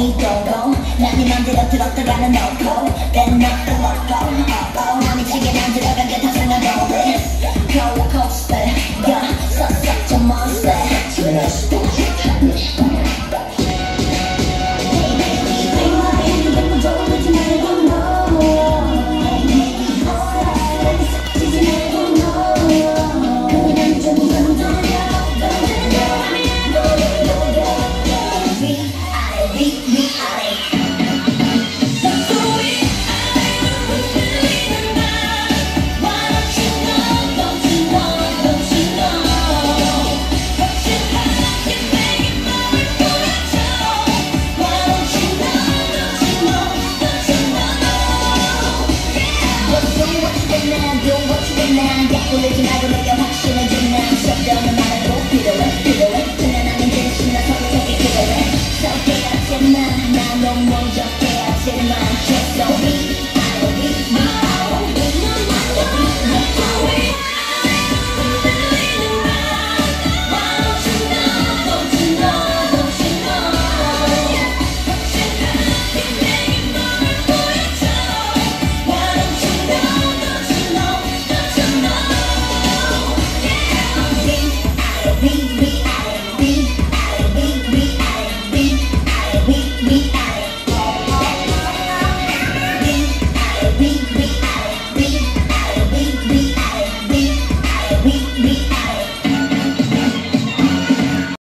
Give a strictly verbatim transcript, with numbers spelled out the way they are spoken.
me go-go 난 네 맘대로 들었다가는 no-go Then not the loco oh-oh 나 미치게 만들어간 게 탑승한 rolling rollercoaster 야 such a monster 난 돌리지 말고 내게 확신을